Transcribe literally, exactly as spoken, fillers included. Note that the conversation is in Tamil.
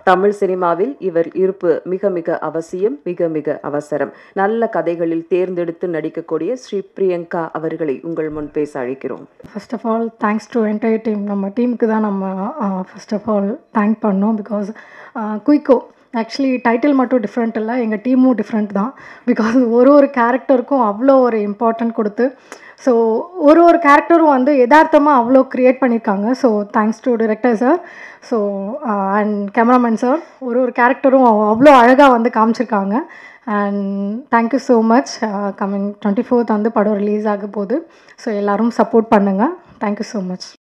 தமிழ் சினிமாவில் இவர் இருப்பு மிக மிக அவசியம், மிக மிக அவசரம். நல்ல கதைகளில் தேர்ந்தெடுத்து நடிக்கக்கூடிய ஸ்ரீ பிரியங்கா அவர்களை உங்கள் முன் பேச அழைக்கிறோம். First of all thanks to entire team. நம்ம டீமுக்கு தான் நம்ம ஃபர்ஸ்ட் ஆஃப் ஆல் தேங்க் பண்ணோம். பிகாஸ் குயிக்கோ ஆக்சுவலி டைட்டில் மட்டும் டிஃப்ரெண்ட் இல்லை, எங்கள் டீமும் டிஃப்ரெண்ட் தான். பிகாஸ் ஒரு ஒரு கேரக்டருக்கும் அவ்வளோ ஒரு இம்பார்ட்டன்ட் கொடுத்து, ஸோ ஒரு ஒரு கேரக்டரும் வந்து யதார்த்தமாக அவ்வளோ க்ரியேட் பண்ணியிருக்காங்க. So thanks to director sir, so and cameraman sir, ஒரு ஒரு கேரக்டரும் அவ்வளோ அழகாக வந்து காமிச்சிருக்காங்க. And thank you so much. Coming twenty fourth வந்து படம் ரிலீஸ் ஆக போகுது. ஸோ எல்லோரும் சப்போர்ட் பண்ணுங்கள். Thank you so much.